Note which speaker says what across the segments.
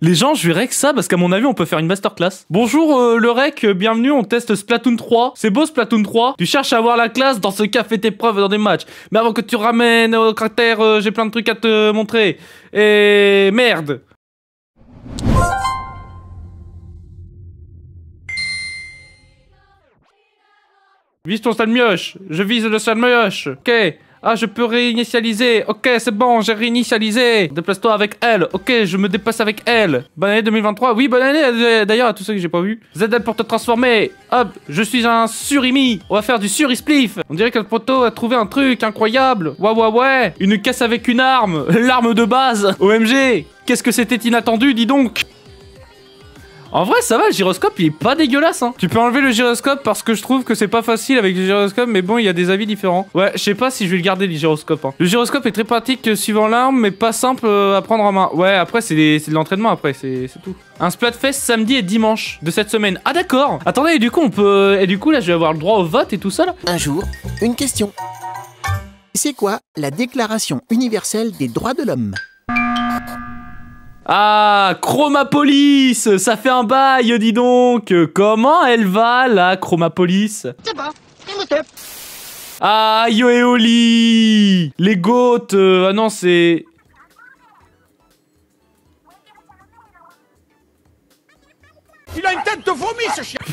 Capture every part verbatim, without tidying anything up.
Speaker 1: Les gens, je verrai que ça, parce qu'à mon avis, on peut faire une masterclass. Bonjour euh, le rec, bienvenue, on teste Splatoon trois. C'est beau Splatoon trois. Tu cherches à avoir la classe dans ce qu'a fait tes preuves dans des matchs. Mais avant que tu ramènes au cratère, euh, j'ai plein de trucs à te montrer. Et merde. Vise ton salmioche. Je vise le salmioche. Ok. Ah, je peux réinitialiser. Ok, c'est bon, j'ai réinitialisé. Déplace-toi avec elle. Ok, je me déplace avec elle. Bonne année deux mille vingt-trois. Oui, bonne année d'ailleurs à tous ceux que j'ai pas vu. Z L pour te transformer. Hop, je suis un surimi. On va faire du surispliff. On dirait que le poteau a trouvé un truc incroyable. Ouais, ouais, ouais. Une caisse avec une arme. L'arme de base. O M G. Qu'est-ce que c'était inattendu, dis donc. En vrai, ça va, le gyroscope, il est pas dégueulasse, hein. Tu peux enlever le gyroscope parce que je trouve que c'est pas facile avec le gyroscope, mais bon, il y a des avis différents. Ouais, je sais pas si je vais le garder, le gyroscope, hein. Le gyroscope est très pratique euh, suivant l'arme, mais pas simple euh, à prendre en main. Ouais, après, c'est de l'entraînement, après, c'est tout. Un Splatfest samedi et dimanche de cette semaine. Ah, d'accord. Attendez, et du coup, on peut... Et du coup, là, je vais avoir le droit au vote et tout ça, là.
Speaker 2: Un jour, une question. C'est quoi la Déclaration universelle des droits de l'homme?
Speaker 1: Ah, Chromapolis, ça fait un bail, dis donc. Comment elle va, la Chromapolis?
Speaker 2: C'est bon, c'est top.
Speaker 1: Ah, Yoeoli, les goats. Euh, ah non, c'est...
Speaker 3: Il a une tête de vomi, ce chien.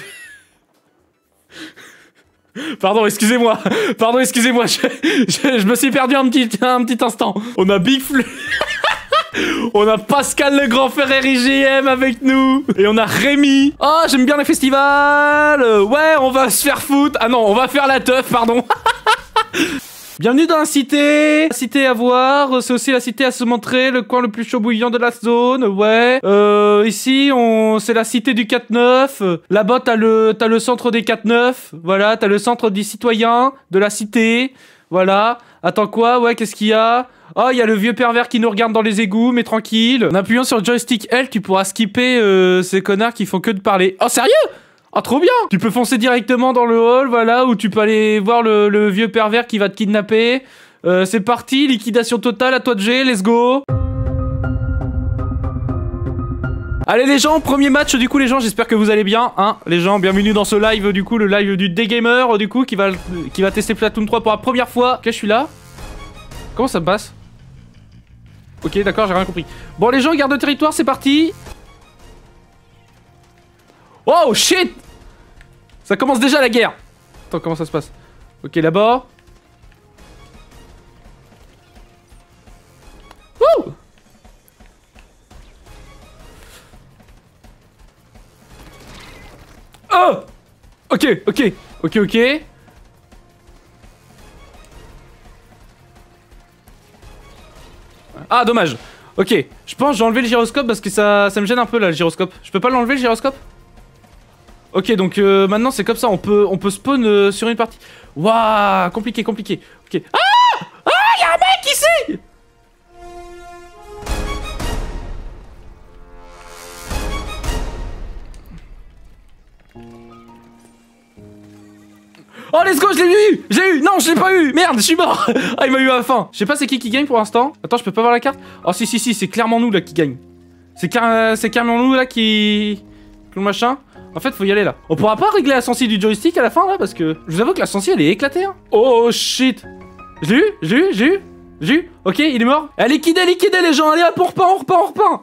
Speaker 1: Pardon, excusez-moi. Pardon, excusez-moi. Je, je, je me suis perdu un petit, un petit instant. On a Big Flu... On a Pascal le grand frère I G M avec nous. Et on a Rémi. Oh, j'aime bien les festivals. Ouais, on va se faire foutre. Ah non, on va faire la teuf, pardon. Bienvenue dans la cité. La cité à voir. C'est aussi la cité à se montrer. Le coin le plus chaud bouillant de la zone. Ouais. Euh, ici, on... c'est la cité du quatre neuf. Là-bas, t'as le... t'as le centre des quatre neuf. Voilà, t'as le centre des citoyens de la cité. Voilà. Attends quoi? Ouais, qu'est-ce qu'il y a? Oh, il y a le vieux pervers qui nous regarde dans les égouts, mais tranquille. En appuyant sur le joystick L, tu pourras skipper euh, ces connards qui font que de parler. Oh, sérieux? Oh, trop bien! Tu peux foncer directement dans le hall, voilà, où tu peux aller voir le, le vieux pervers qui va te kidnapper. Euh, c'est parti, liquidation totale, à toi de G, let's go! Allez les gens, premier match du coup les gens, j'espère que vous allez bien, hein, les gens, bienvenue dans ce live du coup, le live du D-Gamer du coup, qui va, qui va tester Splatoon trois pour la première fois. Ok, je suis là. Comment ça me passe? Ok, d'accord, j'ai rien compris. Bon les gens, garde de territoire, c'est parti. Oh shit! Ça commence déjà la guerre. Attends, comment ça se passe? Ok, là-bas. Wouh! Oh! Ok, ok, ok, ok. Ah, dommage. Ok, je pense que j'ai enlevé le gyroscope parce que ça, ça me gêne un peu là, le gyroscope. Je peux pas l'enlever le gyroscope? Ok, donc euh, maintenant c'est comme ça, on peut, on peut spawn euh, sur une partie. Waouh, compliqué, compliqué. Ok. Ah! Ah, y'a un mec ici! Oh let's go, je l'ai eu! J'ai eu! Non, je l'ai pas eu! Merde, je suis mort! Ah, il m'a eu à la fin. Je sais pas c'est qui qui gagne pour l'instant. Attends, je peux pas voir la carte? Oh si si si, c'est clairement nous là qui gagne. C'est car... clairement nous là qui... Le machin. En fait, faut y aller là. On pourra pas régler la sensi du joystick à la fin là parce que... Je vous avoue que la sensi elle est éclatée hein. Oh shit! J'ai eu? J'ai eu? J'ai eu? J'ai eu? Ok, il est mort. Allez, liquidez, liquidez les gens! Allez hop, on repart, on repart, on repart!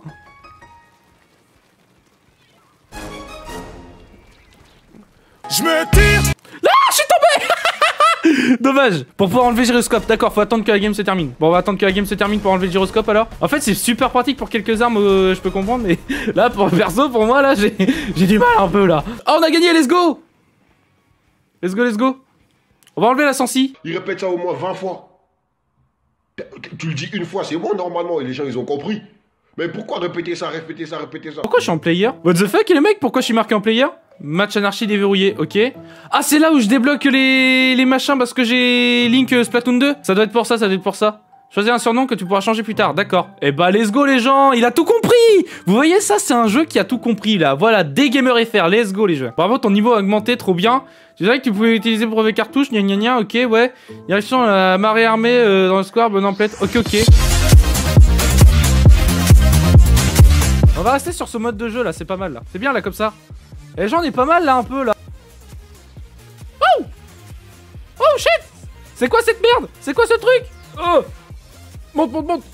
Speaker 3: Je me tire.
Speaker 1: Là, je suis tombé. Dommage. Pour pouvoir enlever le gyroscope, d'accord, faut attendre que la game se termine. Bon, on va attendre que la game se termine pour enlever le gyroscope alors. En fait, c'est super pratique pour quelques armes, euh, je peux comprendre, mais là, pour perso, pour moi, là, j'ai du mal un peu là. Oh, on a gagné, let's go. Let's go, let's go. On va enlever la sensi.
Speaker 4: Il répète ça au moins vingt fois. Tu le dis une fois, c'est bon normalement, et les gens ils ont compris. Mais pourquoi répéter ça, répéter ça, répéter ça?
Speaker 1: Pourquoi je suis en player? What the fuck, les mecs? Pourquoi je suis marqué en player? Match anarchie déverrouillé, ok. Ah, c'est là où je débloque les, les machins parce que j'ai Link euh, Splatoon deux. Ça doit être pour ça, ça doit être pour ça. Choisis un surnom que tu pourras changer plus tard, d'accord. Eh bah, let's go les gens, il a tout compris. Vous voyez, ça, c'est un jeu qui a tout compris, là. Voilà, D-Gamer F R, let's go les jeux. Bravo, ton niveau a augmenté, trop bien. Tu savais que tu pouvais utiliser brevet cartouche, gna gna gna, ok, ouais. Direction la marée armée euh, dans le square, bonne emplette, ok, ok. va rester sur ce mode de jeu là, c'est pas mal là. C'est bien là comme ça. Et les gens, on est pas mal là un peu là. Oh! Oh shit! C'est quoi cette merde? C'est quoi ce truc? Oh! Monte, monte, monte!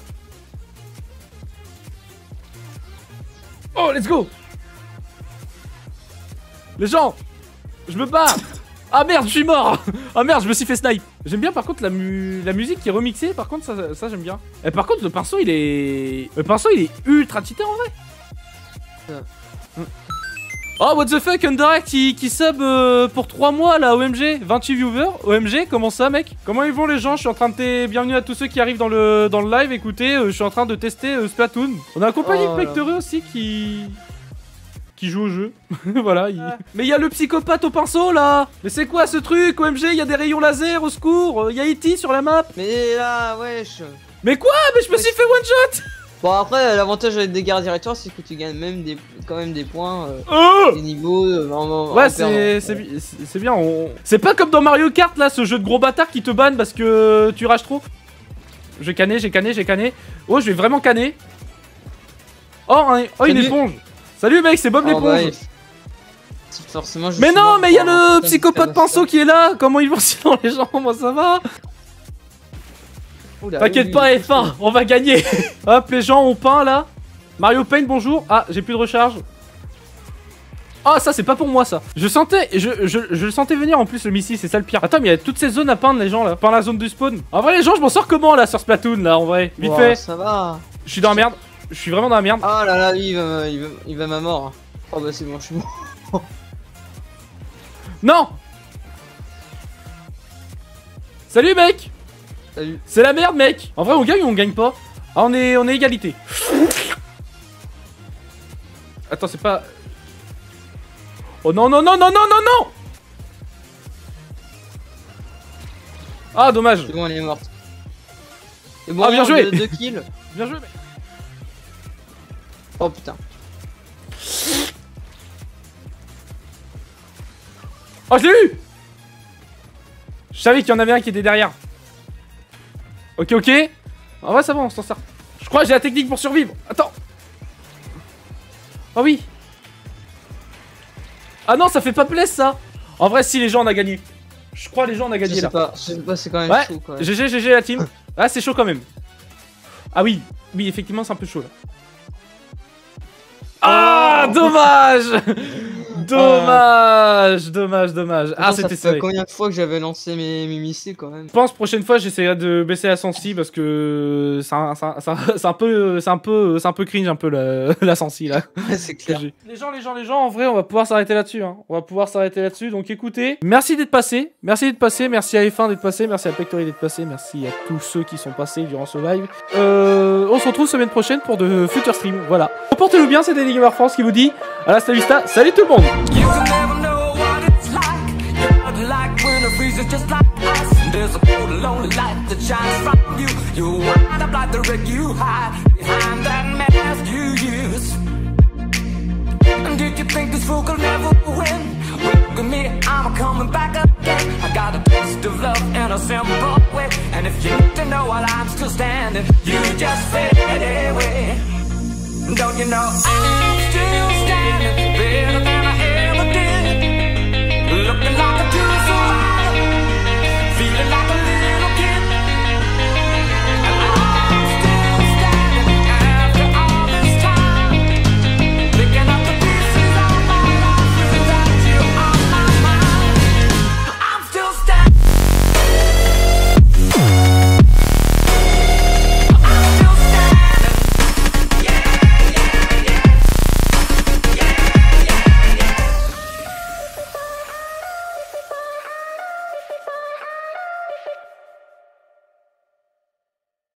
Speaker 1: Oh, let's go! Les gens! Je me bats! Ah merde, je suis mort! Ah merde, je me suis fait snipe! J'aime bien par contre la, mu la musique qui est remixée, par contre ça, ça j'aime bien. Et par contre le pinceau il est... Le pinceau il est ultra cheaté en vrai! Ouais. Oh what the fuck, Underact qui, qui sub euh, pour trois mois là, O M G, vingt-huit viewers, O M G, comment ça mec? Comment ils vont les gens? Je suis en train de tester, bienvenue à tous ceux qui arrivent dans le, dans le live, écoutez, euh, je suis en train de tester euh, Splatoon. On a un compagnie
Speaker 5: oh,
Speaker 1: de Pectoreux aussi qui... qui joue au jeu, voilà. Il... Ah. Mais il y a le psychopathe au pinceau là. Mais c'est quoi ce truc? O M G, il y a des rayons laser, au secours. Il y a E T sur la map.
Speaker 5: Mais là, wesh.
Speaker 1: Mais quoi? Mais je me suis fait one shot.
Speaker 5: Bon après, l'avantage avec des guerres directoires, c'est que tu gagnes même des, quand même des points, euh,
Speaker 1: oh
Speaker 5: des niveaux. Euh, en,
Speaker 1: ouais,
Speaker 5: en
Speaker 1: c'est bien. On... C'est pas comme dans Mario Kart là, ce jeu de gros bâtard qui te banne parce que tu rages trop. J'ai canné, j'ai canné, j'ai canné. Oh, je vais vraiment canner. Oh, un... oh une éponge. Salut mec, c'est Bob
Speaker 5: oh,
Speaker 1: l'éponge.
Speaker 5: Bah, forcément, je
Speaker 1: mais non, mais il y a le psychopathe pinceau qui est là. Comment ils vont sinon les gens? Moi ça va. T'inquiète oui, pas F un, on va gagner. Hop, les gens ont peint là. Mario Paint, bonjour. Ah, j'ai plus de recharge. Ah, ça c'est pas pour moi ça. Je sentais, je, je, je le sentais venir en plus le missile, c'est ça le pire. Attends, mais il y a toutes ces zones à peindre les gens là. Peindre la zone du spawn. En vrai les gens, je m'en sors comment là sur Splatoon là en vrai? Vite wow, fait.
Speaker 5: Ça va.
Speaker 1: Je suis dans la merde. Je suis vraiment dans la merde.
Speaker 5: Ah là là, il va, il va, il va ma mort. Oh bah c'est bon, je suis mort.
Speaker 1: Non. Salut mec.
Speaker 5: Salut.
Speaker 1: C'est la merde mec. En vrai on gagne ou on gagne pas? Ah on est on est égalité. Attends c'est pas... Oh non non non non non non non. Ah dommage.
Speaker 5: C'est bon elle est morte. Et bon,
Speaker 1: ah bien joué.
Speaker 5: Deux kills.
Speaker 1: Bien joué mec.
Speaker 5: Oh putain.
Speaker 1: Oh je l'ai eu. Je savais qu'il y en avait un qui était derrière. Ok ok. En vrai ça va on s'en sort. Je crois que j'ai la technique pour survivre. Attends. Oh oui. Ah non ça fait pas plaisir ça. En vrai si les gens on a gagné. Je crois les gens on a gagné
Speaker 5: je sais
Speaker 1: là.
Speaker 5: Pas, je sais pas c'est quand même
Speaker 1: ouais.
Speaker 5: chaud quand même.
Speaker 1: G G G G la team. Ah c'est chaud quand même. Ah oui. Oui effectivement c'est un peu chaud là. Ah oh dommage. Dommage, euh... dommage, dommage. Ah, c'était serré.
Speaker 5: Combien de fois que j'avais lancé mes, mes missiles quand même.
Speaker 1: Je pense prochaine fois j'essaierai de baisser la sensi parce que c'est un, un, un, un peu, c'est un peu, c'est un peu cringe un peu la, la sensi là.
Speaker 5: Ouais, c'est clair.
Speaker 1: Les gens, les gens, les gens, en vrai, on va pouvoir s'arrêter là-dessus. Hein. On va pouvoir s'arrêter là-dessus. Donc écoutez, merci d'être passé, merci d'être passé, merci à F un d'être passé, merci à Pectory d'être passé, merci à tous ceux qui sont passés durant ce live. Euh, on se retrouve semaine prochaine pour de futurs streams. Voilà. Portez-vous bien, c'était Daily Gamer France qui vous dit à la vista. Salut tout le monde. Just like ice, there's a cold lonely light that shines from you. You wind up like the wreck you hide behind that mask you use. And did you think this fool could never win? Look at me, I'm coming back again. I got a taste of love in a simple way. And if you need to know while I'm still standing, you just fade away. Don't you know?